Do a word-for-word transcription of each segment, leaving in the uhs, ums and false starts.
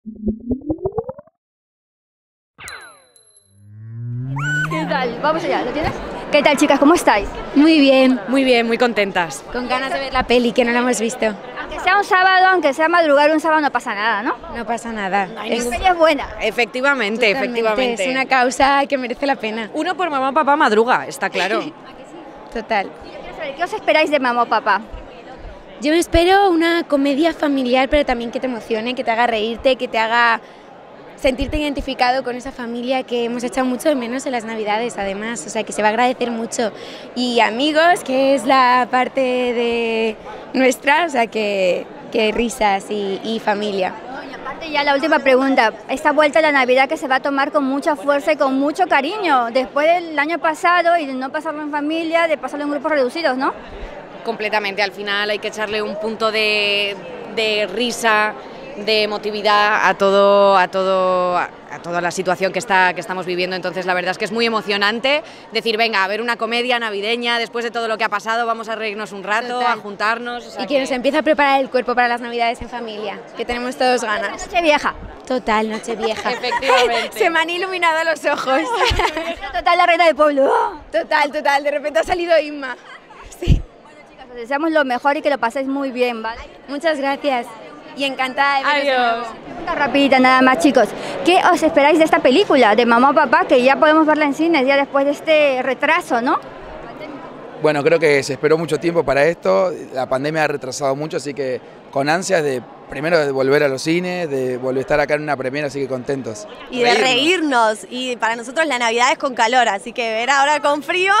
¿Qué tal? Vamos allá, ¿lo tienes? ¿Qué tal, chicas? ¿Cómo estáis? Muy bien, Muy bien, muy contentas. con ganas de ver la peli, que no la hemos visto. Aunque sea un sábado, aunque sea madrugar un sábado, no pasa nada, ¿no? No pasa nada. La Es, peli es buena. Efectivamente, totalmente, efectivamente. es una causa que merece la pena. Uno por mamá, papá madruga, está claro. Total. Yo quiero saber, ¿qué os esperáis de mamá o papá? Yo me espero una comedia familiar, pero también que te emocione, que te haga reírte, que te haga sentirte identificado con esa familia que hemos echado mucho de menos en las Navidades, además. O sea, que se va a agradecer mucho. Y amigos, que es la parte de nuestra, o sea, que, que risas y, y familia. Y aparte ya la última pregunta, esta vuelta a la Navidad que se va a tomar con mucha fuerza y con mucho cariño, después del año pasado y de no pasarlo en familia, de pasarlo en grupos reducidos, ¿no? Completamente, al final hay que echarle un punto de, de risa, de emotividad a todo, a todo, a toda la situación que está, que estamos viviendo. Entonces la verdad es que es muy emocionante decir, venga, a ver una comedia navideña, después de todo lo que ha pasado, vamos a reírnos un rato, Total. a juntarnos. O sea Y que nos empiece a preparar el cuerpo para las Navidades en familia, que tenemos todos ganas. Noche vieja. Total, Nochevieja. Efectivamente. Se me han iluminado los ojos. Total, la reina del pueblo. Total, total, de repente ha salido Inma. Sí. Chicas, os deseamos lo mejor y que lo paséis muy bien, ¿vale? Muchas gracias y encantada de veros de nuevo. Una rapidita nada más, chicos. ¿Qué os esperáis de esta película de Mamá o Papá, que ya podemos verla en cines ya después de este retraso, ¿no? Bueno, creo que se esperó mucho tiempo para esto, la pandemia ha retrasado mucho, así que con ansias de, primero de volver a los cines, de volver a estar acá en una premiera, así que contentos. Y de reírnos, y para nosotros la Navidad es con calor, así que ver ahora con frío.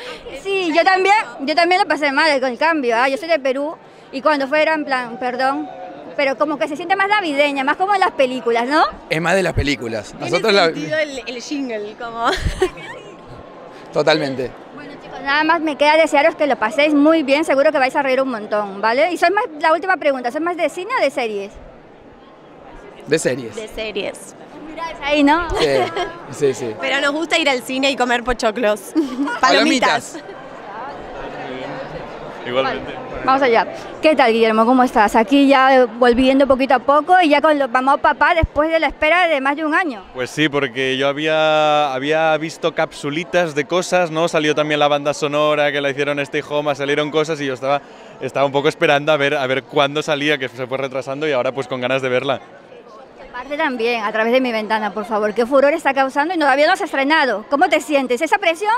Sí, yo también, yo también lo pasé mal con el cambio, ¿ah? Yo soy de Perú y cuando fuera en plan, perdón, pero como que se siente más navideña, más como en las películas, ¿no? Es más de las películas. Nosotros Tiene la, sentido el, el jingle, como... totalmente. Bueno, chicos, nada más me queda desearos que lo paséis muy bien, seguro que vais a reír un montón, ¿vale? Y soy más, la última pregunta, ¿sois más de cine o de series? De series. de series. Miráis ahí, ¿no? Sí, sí, sí. Pero nos gusta ir al cine y comer pochoclos. Palomitas. Igualmente. Vamos allá. ¿Qué tal, Guillermo? ¿Cómo estás? Aquí ya eh, volviendo poquito a poco y ya con los Mamá o Papá después de la espera de más de un año. Pues sí, porque yo había, había visto capsulitas de cosas, ¿no? Salió también la banda sonora que la hicieron Stay Home, salieron cosas y yo estaba, estaba un poco esperando a ver, a ver cuándo salía, que se fue retrasando y ahora pues con ganas de verla. Parte también, a través de mi ventana, por favor. ¿Qué furor está causando y todavía no has estrenado? ¿Cómo te sientes? ¿Esa presión?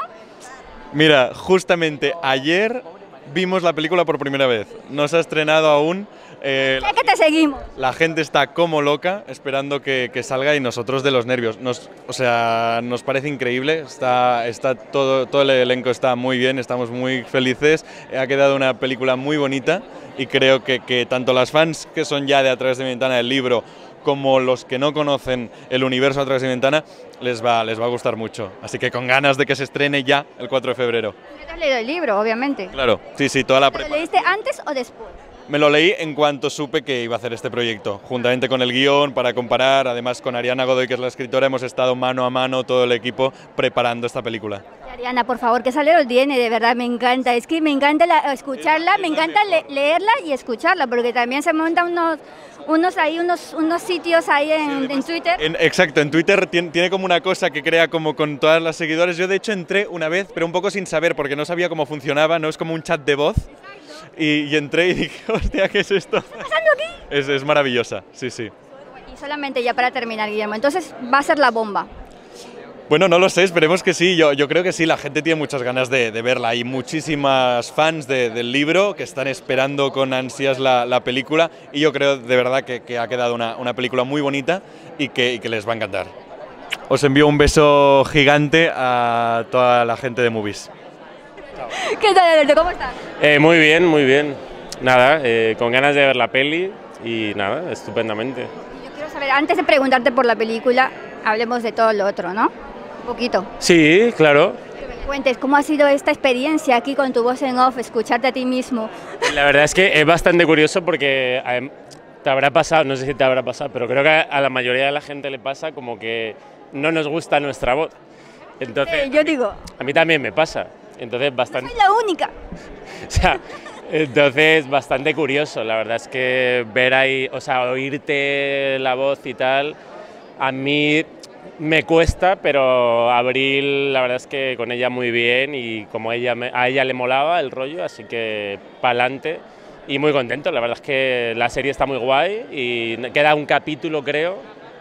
Mira, justamente ayer vimos la película por primera vez, no se ha estrenado aún. Eh, Sé que te seguimos. La gente está como loca esperando que, que salga y nosotros de los nervios. Nos, o sea, nos parece increíble, está, está todo, todo el elenco está muy bien, estamos muy felices, ha quedado una película muy bonita y creo que, que tanto las fans que son ya de A través de mi ventana del libro como los que no conocen el universo A través de mi ventana les va, les va a gustar mucho. Así que con ganas de que se estrene ya el cuatro de febrero. Ya te has leído el libro, obviamente. Claro, sí, sí, toda la ¿Lo preparación. leíste antes o después? Me lo leí en cuanto supe que iba a hacer este proyecto, juntamente con el guión para comparar, además con Ariana Godoy, que es la escritora, hemos estado mano a mano todo el equipo preparando esta película. Y Ariana, por favor, que salero tiene, de verdad, me encanta. Es que me encanta la- escucharla, me encanta le- leerla y escucharla, porque también se montan unos, unos, ahí, unos, unos sitios ahí en, en Twitter. En- exacto, en Twitter tiene, tiene como una cosa que crea como con todas las seguidores. Yo de hecho entré una vez, pero un poco sin saber, porque no sabía cómo funcionaba, no es como un chat de voz. Y, y entré y dije, hostia, ¿qué es esto? ¿Qué está pasando aquí? Es, es maravillosa, sí, sí. Y solamente ya para terminar, Guillermo, entonces va a ser la bomba. Bueno, no lo sé, esperemos que sí, yo, yo creo que sí, la gente tiene muchas ganas de, de verla. Hay muchísimas fans de- del libro que están esperando con ansias la, la película y yo creo de verdad que, que ha quedado una, una película muy bonita y que, y que les va a encantar. Os envío un beso gigante a toda la gente de Movies. ¿Qué tal, Alberto? ¿Cómo estás? Eh, muy bien, muy bien. Nada, eh, con ganas de ver la peli y nada, estupendamente. Yo quiero saber, antes de preguntarte por la película, hablemos de todo lo otro, ¿no? Un poquito. Sí, claro. Que me cuentes cómo ha sido esta experiencia aquí con tu voz en off, escucharte a ti mismo. La verdad es que es bastante curioso porque eh, te habrá pasado, no sé si te habrá pasado, pero creo que a la mayoría de la gente le pasa como que no nos gusta nuestra voz. Entonces, Eh, yo digo, a mí también me pasa. Entonces, bastante... soy la única. O sea, Entonces, bastante curioso, la verdad es que ver ahí, o sea, oírte la voz y tal, a mí me cuesta, pero Abril, la verdad es que con ella muy bien y como ella me, a ella le molaba el rollo, así que pa'lante y muy contento, la verdad es que la serie está muy guay y queda un capítulo creo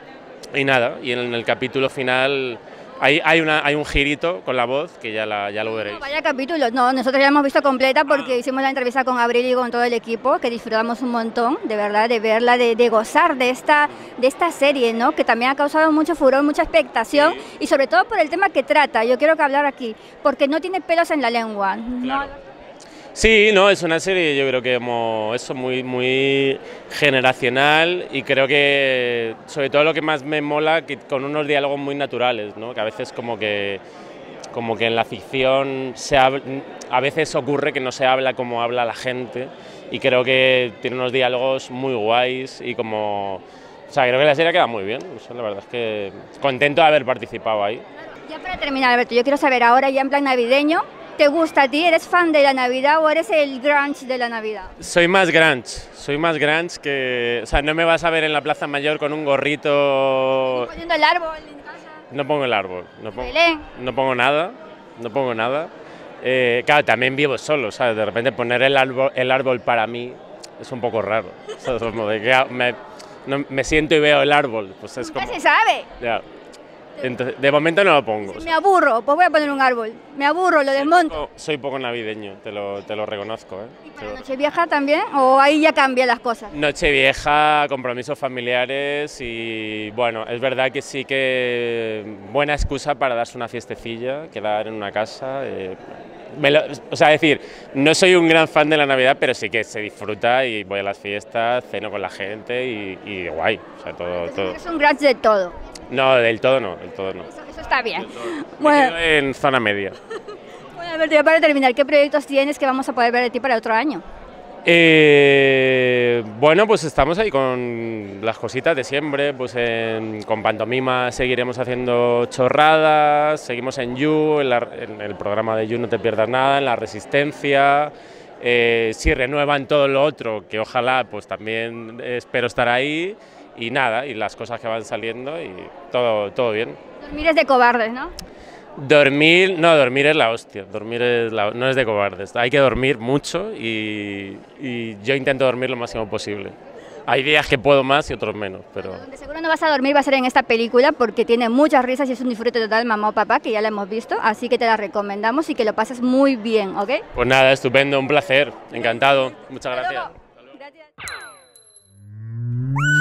y nada, y en el capítulo final hay, hay, una, hay un girito con la voz que ya, la, ya lo veréis. No, vaya capítulo, no, nosotros ya la hemos visto completa porque hicimos la entrevista con Abril y con todo el equipo, que disfrutamos un montón, de verdad, de verla, de, de gozar de esta, de esta serie, ¿no? Que también ha causado mucho furor, mucha expectación y sobre todo por el tema que trata, yo quiero que hablar aquí, porque no tiene pelos en la lengua. Claro. No. Sí, no, es una serie yo creo que como eso muy, muy generacional y creo que sobre todo lo que más me mola que con unos diálogos muy naturales, ¿no? Que a veces como que como que en la ficción se habla, a veces ocurre que no se habla como habla la gente y creo que tiene unos diálogos muy guays y como, o sea, creo que la serie queda muy bien, o sea, la verdad es que contento de haber participado ahí. Ya para terminar, Alberto, yo quiero saber ahora ya en plan navideño, ¿te gusta a ti? ¿Eres fan de la Navidad o eres el grunge de la Navidad? Soy más grunge, soy más grunge que... O sea, no me vas a ver en la Plaza Mayor con un gorrito... ¿Poniendo el árbol en casa? No pongo el árbol, no pongo, Belén. no pongo nada, no pongo nada. Eh, claro, también vivo solo, ¿sabes? De repente poner el árbol, el árbol para mí es un poco raro. ¿Sabes? Como de que me, no, me siento y veo el árbol, pues es como... ¿Qué se sabe? Ya. Entonces, de momento no lo pongo. Si me aburro, pues voy a poner un árbol. Me aburro, lo desmonto. Soy poco, soy poco navideño, te lo, te lo reconozco. ¿eh? ¿Y para Nochevieja también? ¿O ahí ya cambian las cosas? Nochevieja, compromisos familiares y bueno, es verdad que sí que buena excusa para darse una fiestecilla, quedar en una casa. Eh, me lo, o sea, decir, no soy un gran fan de la Navidad, pero sí que se disfruta y voy a las fiestas, ceno con la gente y, y guay. O sea, todo, todo. Es un grunge de todo. No, del todo no, del todo no. Eso, eso está bien. Bueno. Me quedo en zona media. Bueno, Alberto, ya para terminar, ¿qué proyectos tienes que vamos a poder ver de ti para otro año? Eh, bueno, pues estamos ahí con las cositas de siempre, pues en, con Pantomima seguiremos haciendo chorradas, seguimos en You, en, la, en el programa de You No Te Pierdas Nada, en La Resistencia, eh, si renuevan todo lo otro, que ojalá, pues también espero estar ahí. Y nada, y las cosas que van saliendo y todo, todo bien. Dormir es de cobardes, ¿no? Dormir, no, dormir es la hostia, dormir es la, no es de cobardes, hay que dormir mucho y, y yo intento dormir lo máximo posible. Hay días que puedo más y otros menos, pero... Donde seguro no vas a dormir va a ser en esta película porque tiene muchas risas y es un disfrute total, mamá o papá, que ya la hemos visto, así que te la recomendamos y que lo pases muy bien, ¿ok? Pues nada, estupendo, un placer, encantado, muchas gracias. Hasta luego. Gracias.